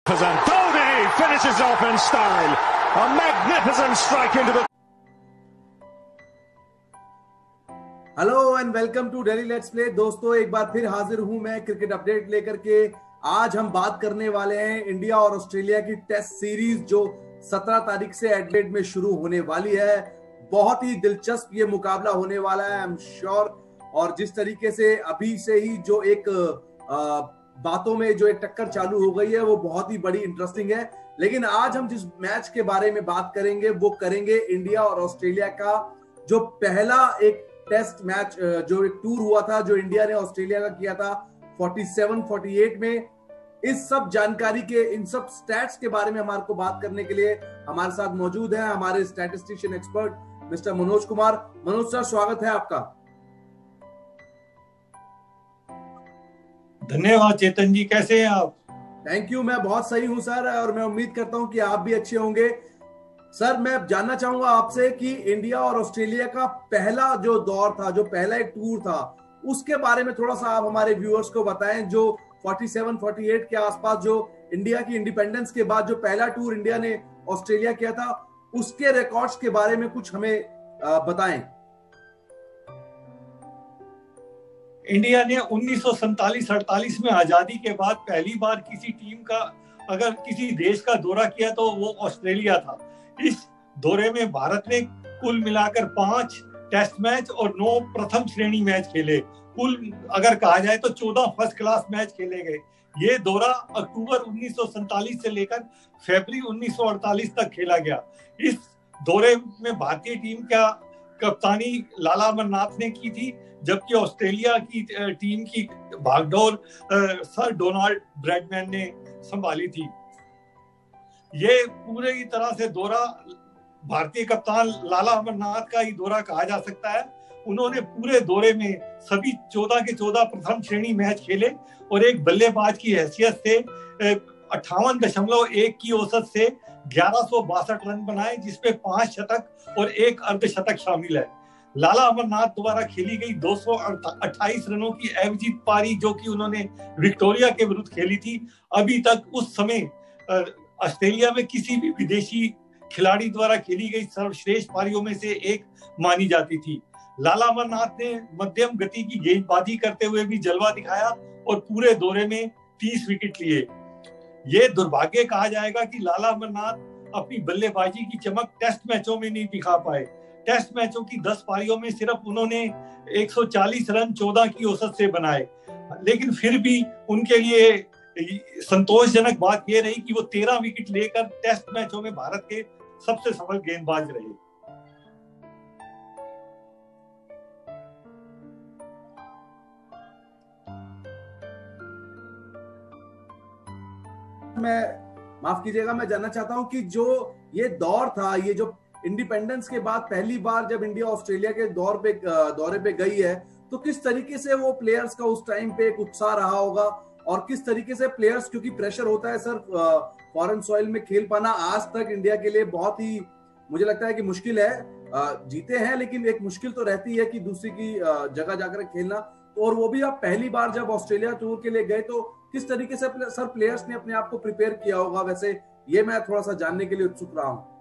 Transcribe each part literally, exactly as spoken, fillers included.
And Dhoni finishes off in style. A magnificent strike into the... hello and welcome to daily let's play. दोस्तों, एक बार फिर हाजिर हूं मैं क्रिकेट अपडेट लेकर के। आज हम बात करने वाले हैं इंडिया और ऑस्ट्रेलिया की टेस्ट सीरीज जो सत्रह तारीख से एडिलेड में शुरू होने वाली है। बहुत ही दिलचस्प ये मुकाबला होने वाला है, आई एम श्योर। और जिस तरीके से अभी से ही जो एक आ, बातों में जो एक टक्कर चालू हो गई है वो बहुत ही बड़ी इंटरेस्टिंग है। लेकिन आज हम जिस मैच के बारे में बात करेंगे वो करेंगे इंडिया और ऑस्ट्रेलिया का जो पहला एक टेस्ट मैच, जो एक टूर हुआ था जो इंडिया ने ऑस्ट्रेलिया का किया था सैंतालीस अड़तालीस में। इस सब जानकारी के, इन सब स्टैट्स के बारे में हमारे को बात करने के लिए हमारे साथ मौजूद है हमारे statistician expert mister Manoj Kumar. Manoj sir, स्वागत है आपका। धन्यवाद चेतन जी, कैसे हैं आप? थैंक यू, मैं बहुत सही हूं सर, और मैं उम्मीद करता हूं कि आप भी अच्छे होंगे। सर, मैं जानना चाहूंगा आपसे कि इंडिया और ऑस्ट्रेलिया का पहला जो दौर था, जो पहला एक टूर था, उसके बारे में थोड़ा सा आप हमारे व्यूअर्स को बताएं। जो सैंतालीस अड़तालीस के आसपास जो इंडिया की इंडिपेंडेंस के बाद जो पहला टूर इंडिया ने ऑस्ट्रेलिया किया था, उसके रिकॉर्ड्स के बारे में कुछ हमें बताएं। इंडिया ने उन्नीस सौ सैंतालीस अड़तालीस में आजादी के बाद पहली बार किसी टीम का, अगर किसी देश का दौरा किया तो वो ऑस्ट्रेलिया था। इस दौरे में भारत ने कुल मिलाकर पांच टेस्ट मैच और नौ प्रथम श्रेणी मैच खेले। कुल अगर कहा जाए तो चौदह फर्स्ट क्लास मैच खेले गए। ये दौरा अक्टूबर उन्नीस सौ सैंतालीस से लेकर फरवरी उन्नीस सौ अड़तालीस तक खेला गया। इस दौरे में भारतीय टीम का कप्तानी लाला अमरनाथ ने की थी, जबकि ऑस्ट्रेलिया की टीम की भागदौड़ सर डोनाल्ड ब्रैडमैन ने संभाली थी। ये पूरे ही तरह से दौरा भारतीय कप्तान लाला अमरनाथ का ही दौरा कहा जा सकता है। उन्होंने पूरे दौरे में सभी चौदह के चौदह प्रथम श्रेणी मैच खेले और एक बल्लेबाज की हैसियत से अट्ठावन दशमलव एक की औसत से ग्यारह सौ बासठ रन बनाए, जिसमें पांच शतक और एक अर्धशतक शामिल है। लाला अमरनाथ द्वारा खेली गई दो सौ अट्ठाईस रनों की एवरेज पारी जो कि उन्होंने विक्टोरिया के विरुद्ध खेली थी, अभी तक उस समय ऑस्ट्रेलिया में किसी भी विदेशी खिलाड़ी द्वारा खेली गई सर्वश्रेष्ठ पारियों में से एक मानी जाती थी। लाला अमरनाथ ने मध्यम गति की गेंदबाजी करते हुए भी जलवा दिखाया और पूरे दौरे में तीस विकेट लिए। ये दुर्भाग्य कहा जाएगा कि लाला अमरनाथ अपनी बल्लेबाजी की चमक टेस्ट मैचों में नहीं दिखा पाए। टेस्ट मैचों की दस पारियों में सिर्फ उन्होंने एक सौ चालीस रन चौदह की औसत से बनाए, लेकिन फिर भी उनके लिए संतोषजनक बात यह रही कि वो तेरह विकेट लेकर टेस्ट मैचों में भारत के सबसे सफल गेंदबाज रहे। मैं माफ कीजिएगा, मैं जानना चाहता हूं कि जो ये दौर था, ये जो इंडिपेंडेंस के बाद पहली बार जब इंडिया ऑस्ट्रेलिया के दौर पे दौरे पे गई है, तो किस तरीके से वो प्लेयर्स का उस टाइम पे एक उत्साह रहा होगा, और किस तरीके से प्लेयर्स, क्योंकि प्रेशर होता है सर फॉरेन सॉइल में खेल पाना आज तक इंडिया के लिए बहुत ही, मुझे लगता है कि मुश्किल है। जीते हैं लेकिन एक मुश्किल तो रहती है कि दूसरी की जगह जाकर खेलना। तो और वो भी आप पहली बार जब ऑस्ट्रेलिया टूर के लिए गए तो किस तरीके से सर प्लेयर्स ने अपने आप को प्रिपेयर किया होगा, वैसे ये मैं थोड़ा सा जानने के लिए उत्सुक रहा हूं।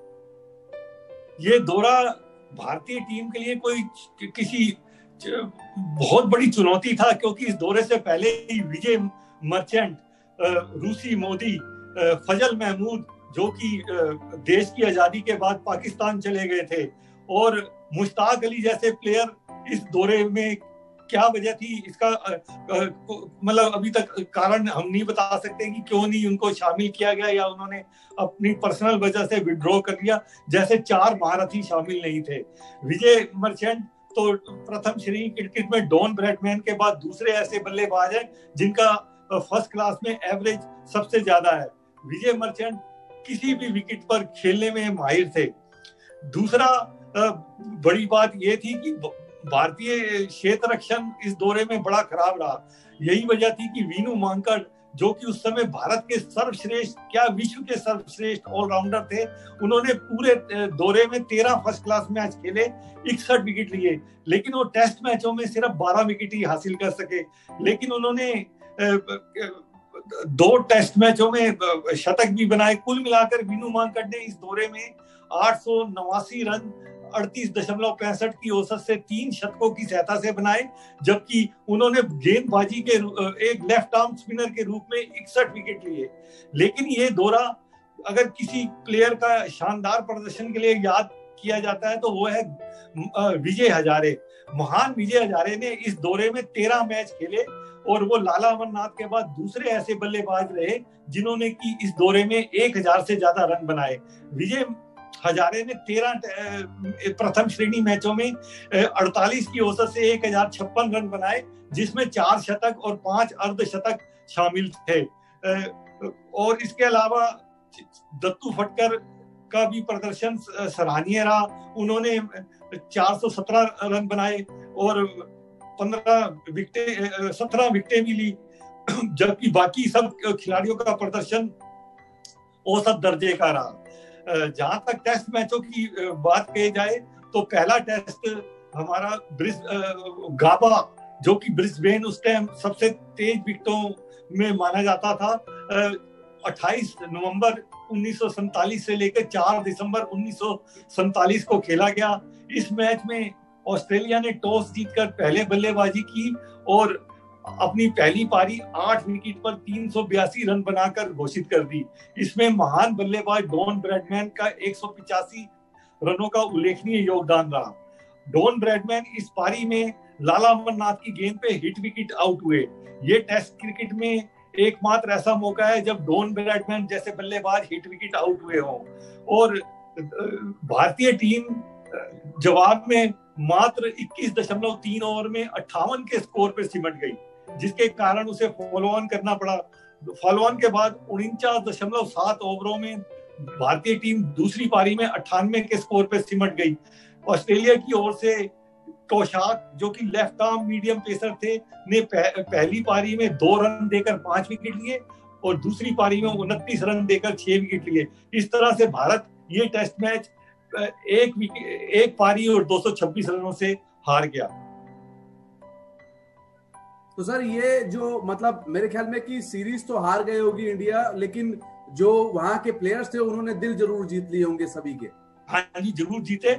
ये दौरा भारतीय टीम के लिए कोई किसी बहुत बड़ी चुनौती था, क्योंकि इस दौरे से पहले ही विजय मर्चेंट, रूसी मोदी, फजल महमूद जो कि देश की आजादी के बाद पाकिस्तान चले गए थे, और मुश्ताक अली जैसे प्लेयर इस दौरे में, क्या वजह थी इसका मतलब अभी तक कारण हम नहीं बता सकते कि क्यों नहीं उनको शामिल किया गया, या उन्होंने अपनी पर्सनल वजह से विड्रॉ कर लिया। जैसे चार महारथी शामिल नहीं थे। विजय मर्चेंट तो प्रथम श्रेणी क्रिकेट में डॉन ब्रैडमैन के बाद दूसरे ऐसे बल्लेबाज हैं जिनका फर्स्ट क्लास में एवरेज सबसे ज्यादा है। विजय मर्चेंट किसी भी विकेट पर खेलने में माहिर थे। दूसरा बड़ी बात यह थी कि भारतीय क्षेत्र रक्षण इस दौरे में बड़ा खराब रहा। यही वजह थी कि वीनू मांकड़, जो कि उस समय भारत के सर्वश्रेष्ठ, क्या विश्व के सर्वश्रेष्ठ ऑलराउंडर थे, उन्होंने पूरे दौरे में तेरह फर्स्ट क्लास मैच खेले, इकसठ विकेट लिए, लेकिन वो टेस्ट मैचों में सिर्फ बारह विकेट ही हासिल कर सके। लेकिन उन्होंने दो टेस्ट मैचों में शतक भी बनाए। कुल मिलाकर विनू मांकड़ ने इस दौरे में आठ सौ नवासी रन अड़तीस दशमलव पैंसठ की औसत से तीन शतकों की सहायता से बनाए, जबकि उन्होंने गेंदबाजी के एक लेफ्ट आर्म स्पिनर के रूप में इकसठ विकेट लिए। लेकिन ये दौरा अगर किसी प्लेयर का शानदार प्रदर्शन के लिए याद किया जाता है तो वो है विजय हजारे। महान विजय हजारे ने इस दौरे में तेरह मैच खेले और वो लाला अमरनाथ के बाद दूसरे ऐसे बल्लेबाज रहे जिन्होंने की इस दौरे में एक हजार से ज्यादा रन बनाए। विजय हजारे ने तेरह प्रथम श्रेणी मैचों में अड़तालीस की औसत से एक हजार छप्पन रन बनाए, जिसमें चार शतक और पांच अर्धशतक शामिल थे। और इसके अलावा दत्तू फटकर का भी प्रदर्शन सराहनीय रहा। उन्होंने चार सौ सत्रह रन बनाए और पंद्रह विकेटें सत्रह विकेटें भी ली, जबकि बाकी सब खिलाड़ियों का प्रदर्शन औसत दर्जे का रहा। जहां तक टेस्ट मैचों की बात कही जाए तो पहला टेस्ट हमारा ब्रिस गाबा, जो कि ब्रिस्बेन उस टाइम सबसे तेज विकेटों में माना जाता था, अट्ठाईस नवंबर उन्नीस सौ सैंतालीस से लेकर चार दिसंबर उन्नीस सौ सैंतालीस को खेला गया। इस मैच में ऑस्ट्रेलिया ने टॉस जीतकर पहले बल्लेबाजी की और अपनी पहली पारी आठ विकेट पर तीन सौ बयासी रन बनाकर घोषित कर दी। इसमें महान बल्लेबाज डॉन ब्रैडमैन का एक सौ पिचासी रनों का उल्लेखनीय योगदान रहा। डॉन ब्रैडमैन इस पारी में लाला अमरनाथ की गेंद पे हिट विकेट आउट हुए। ये टेस्ट क्रिकेट में एकमात्र ऐसा मौका है जब डॉन ब्रैडमैन जैसे बल्लेबाज हिट विकेट आउट हुए हों। और भारतीय टीम जवाब में मात्र इक्कीस दशमलव तीन ओवर में अट्ठावन के स्कोर पर सिमट गई, जिसके कारण उसे फॉलो ऑन करना पड़ा। फॉलो ऑन के बाद उनचास दशमलव सात ओवरों में भारतीय टीम दूसरी पारी में अट्ठानवे के स्कोर पर सिमट गई। ऑस्ट्रेलिया की ओर से कोशाक, जो कि लेफ्ट आर्म मीडियम पेसर थे, ने पह, पहली पारी में दो रन देकर पांच विकेट लिए और दूसरी पारी में उनतीस रन देकर छह विकेट लिए। इस तरह से भारत ये टेस्ट मैच एक एक पारी और दो सौ छब्बीस रनों से हार गया। तो सर ये जो मतलब मेरे ख्याल में कि सीरीज तो हार गए होगी इंडिया, लेकिन जो वहां के प्लेयर्स थे उन्होंने दिल जरूर जीत लिए होंगे सभी के। हाँ जी, जरूर जीते।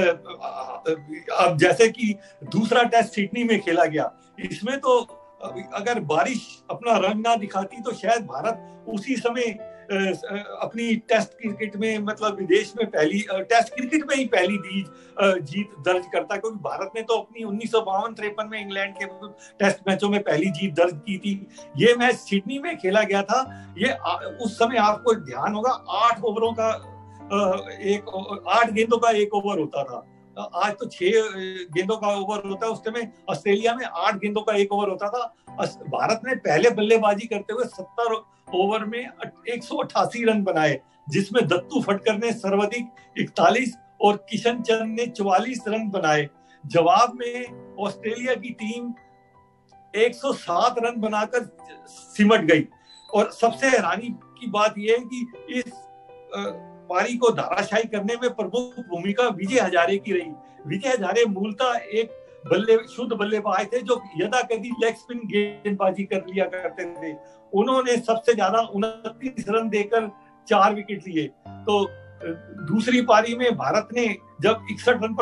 अब जैसे कि दूसरा टेस्ट सिडनी में खेला गया, इसमें तो अगर बारिश अपना रंग ना दिखाती तो शायद भारत उसी समय अपनी टेस्ट क्रिकेट में मतलब विदेश में पहली टेस्ट क्रिकेट में ही पहली जीत दर्ज करता, क्योंकि भारत ने तो अपनी उन्नीस सौ बावन तिरपन में इंग्लैंड के टेस्ट मैचों में पहली जीत दर्ज की थी। ये मैच सिडनी में खेला गया था। ये उस समय आपको ध्यान होगा आठ ओवरों का एक आठ गेंदों का एक ओवर होता था। आज तो छह गेंदों का ओवर होता है, उस समय ऑस्ट्रेलिया में आठ गेंदों का एक ओवर होता था। भारत ने पहले बल्लेबाजी करते हुए सत्तर ओवर में एक सौ अट्ठासी रन बनाए, जिसमें दत्तू फटकर ने सर्वाधिक इकतालीस और किशन चंद ने चौवालीस रन बनाए। जवाब में ऑस्ट्रेलिया की टीम एक सौ सात रन बनाकर सिमट गई। और सबसे हैरानी की बात यह है कि इस पारी को धाराशायी करने में प्रमुख भूमिका विजय हजारे की रही। विजय हजारे मूलतः एक बल्ले शुद्ध बल्लेबाज थे जो यदाकदी लेग स्पिन गेंदबाजी कर लिया करते थे। उन्होंने सबसे ज्यादा उनतीस रन देकर चार विकेट लिए। तो दूसरी पारी में भारत ने जब इकसठ रन पर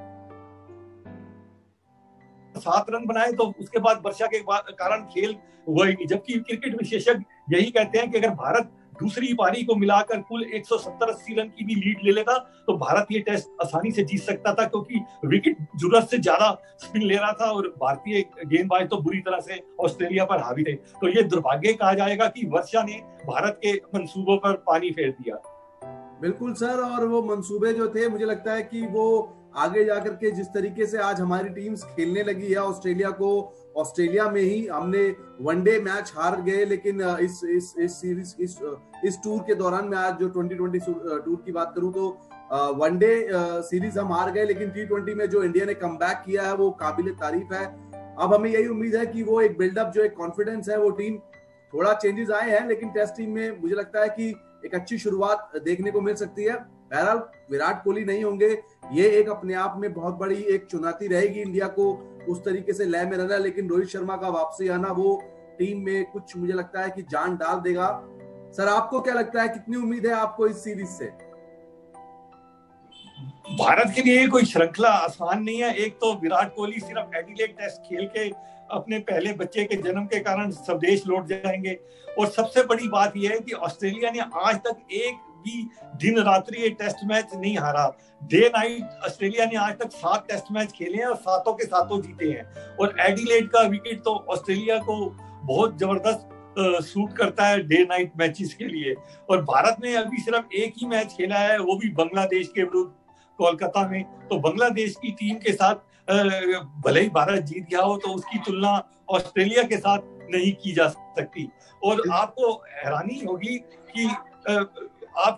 सात रन बनाए तो उसके बाद वर्षा के कारण खेल हुआ ही नहीं। जबकि क्रिकेट विशेषज्ञ यही कहते हैं कि अगर भारत दूसरी पारी को मिलाकर कुल एक सौ सत्तर अस्सी रन की भी लीड ले लेता तो भारत ये टेस्ट आसानी से जीत सकता था, क्योंकि विकेट जरूरत से ज्यादा स्पिन ले रहा था और भारतीय गेंदबाज तो बुरी तरह से ऑस्ट्रेलिया पर हावी थे। तो ये दुर्भाग्य कहा जाएगा कि वर्षा ने भारत के मंसूबों पर पानी फेर दिया। बिल्कुल सर, और वो मंसूबे जो थे मुझे लगता है कि वो आगे जाकर के जिस तरीके से आज हमारी टीम्स खेलने लगी है ऑस्ट्रेलिया को, ऑस्ट्रेलिया में ही हमने वनडे मैच हार गए, लेकिन इस इस इस सीरीज इस इस टूर के दौरान मैं आज जो ट्वेंटी ट्वेंटी टूर की बात करूं तो वनडे सीरीज हम हार गए, लेकिन टी ट्वेंटी में जो इंडिया ने कमबैक किया है वो काबिल तारीफ है। अब हमें यही उम्मीद है कि वो एक बिल्डअप जो एक कॉन्फिडेंस है वो टीम थोड़ा चेंजेस आए हैं, लेकिन टेस्ट टीम में मुझे लगता है कि एक अच्छी शुरुआत देखने को मिल सकती है। बहरहाल विराट कोहली नहीं होंगे, ये एक अपने आप में बहुत बड़ी एक चुनौती रहेगी इंडिया को उस तरीके से लय में रहना, लेकिन रोहित शर्मा का वापसी आना वो टीम में कुछ मुझे लगता है कि जान डाल देगा। सर आपको क्या लगता है, कितनी उम्मीद है आपको इस सीरीज से? भारत के लिए कोई श्रृंखला आसान नहीं है। एक तो विराट कोहली सिर्फ एडिलेड टेस्ट खेल के अपने पहले बच्चे के जन्म के कारण स्वदेश लौट जाएंगे, और सबसे बड़ी बात यह है कि ऑस्ट्रेलिया ने आज तक एक भी दिन रात्रि ये टेस्ट मैच नहीं हारा। डे नाइट ऑस्ट्रेलिया ने आज तक सात टेस्ट मैच खेले हैं और सातों के सातों जीते हैं, और एडिलेड का विकेट तो ऑस्ट्रेलिया को बहुत जबरदस्त सूट करता है डे नाइट मैचेस के लिए। और भारत ने अभी सिर्फ एक ही मैच खेला है, वो भी बांग्लादेश के विरुद्ध कोलकाता में। तो बांग्लादेश की टीम के साथ भले ही भारत जीत गया हो, तो उसकी तुलना ऑस्ट्रेलिया के साथ नहीं की जा सकती। और आपको हैरानी होगी कि आप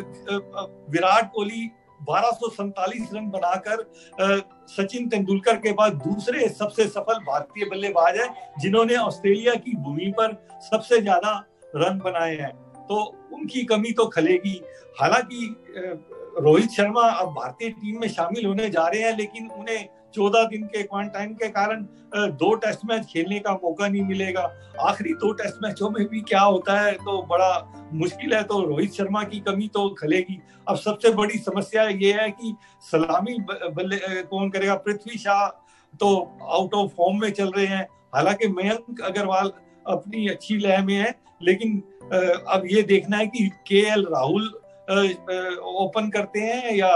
विराट कोहली बारह सौ सैंतालीस रन बनाकर सचिन तेंदुलकर के बाद दूसरे सबसे सफल भारतीय बल्लेबाज है जिन्होंने ऑस्ट्रेलिया की भूमि पर सबसे ज्यादा रन बनाए हैं। तो उनकी कमी तो खलेगी। हालांकि रोहित शर्मा अब भारतीय टीम में शामिल होने जा रहे हैं, लेकिन उन्हें चौदह दिन के क्वारंटाइन के कारण दो टेस्ट मैच खेलने का मौका नहीं मिलेगा। आखिरी दो टेस्ट मैचों में भी क्या होता है तो बड़ा मुश्किल है, तो रोहित शर्मा की कमी तो खलेगी। अब सबसे बड़ी समस्या ये है कि सलामी बल्ले कौन करेगा। पृथ्वी शाह तो आउट ऑफ फॉर्म में चल रहे हैं, हालांकि मयंक अग्रवाल अपनी अच्छी लय में है, लेकिन अब ये देखना है कि के एल राहुल ओपन करते हैं या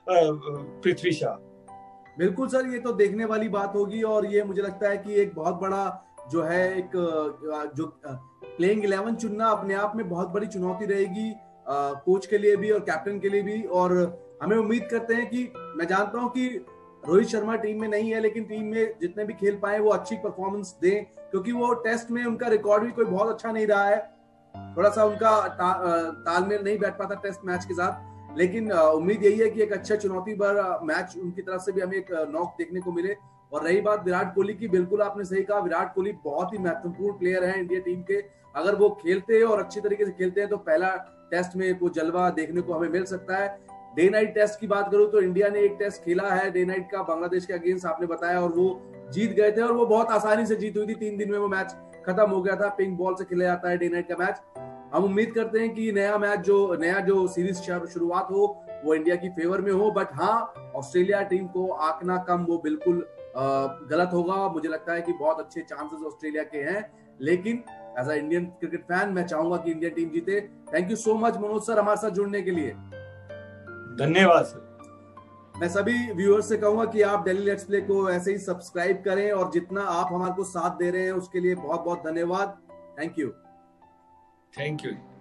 पृथ्वी शाह। बिल्कुल सर, ये तो देखने वाली बात होगी, और ये मुझे लगता है कि एक बहुत बड़ा जो है एक जो प्लेइंग इलेवन चुनना अपने आप में बहुत बड़ी चुनौती रहेगी कोच के लिए भी और कैप्टन के लिए भी। और हमें उम्मीद करते हैं कि मैं जानता हूं कि रोहित शर्मा टीम में नहीं है, लेकिन टीम में जितने भी खेल पाए वो अच्छी परफॉर्मेंस दें, क्योंकि वो टेस्ट में उनका रिकॉर्ड भी कोई बहुत अच्छा नहीं रहा है। थोड़ा सा उनका ता, तालमेल नहीं बैठ पाता टेस्ट मैच के साथ, लेकिन उम्मीद यही है कि एक अच्छा चुनौती भर मैच उनकी तरफ से भी हमें एक नॉक देखने को मिले। और रही बात विराट कोहली की, बिल्कुल आपने सही कहा, विराट कोहली बहुत ही महत्वपूर्ण प्लेयर है इंडिया टीम के। अगर वो खेलते हैं और अच्छी तरीके से खेलते हैं तो पहला टेस्ट में वो जलवा देखने को हमें मिल सकता है। डे नाइट टेस्ट की बात करूं तो इंडिया ने एक टेस्ट खेला है डे नाइट का बांग्लादेश के अगेंस्ट, आपने बताया, और वो जीत गए थे, और वो बहुत आसानी से जीत हुई थी। तीन दिन में वो मैच खत्म हो गया था। पिंक बॉल से खेला जाता है डे नाइट का मैच। हम उम्मीद करते हैं कि नया मैच जो नया जो सीरीज शुरुआत हो वो इंडिया की फेवर में हो, बट हाँ ऑस्ट्रेलिया टीम को आंकना कम वो बिल्कुल गलत होगा। मुझे लगता है कि बहुत अच्छे चांसेस ऑस्ट्रेलिया के हैं, लेकिन as a Indian cricket fan मैं चाहूंगा कि इंडिया टीम जीते। Thank you so much Manoj sir हमारे साथ जुड़ने के लिए। धन्यवाद सर। मैं सभी व्यूअर्स से कहूंगा कि आप डेली लेट्स प्ले को ऐसे ही सब्सक्राइब करें, और जितना आप हमारे को साथ दे रहे हैं उसके लिए बहुत बहुत धन्यवाद। Thank you. Thank you.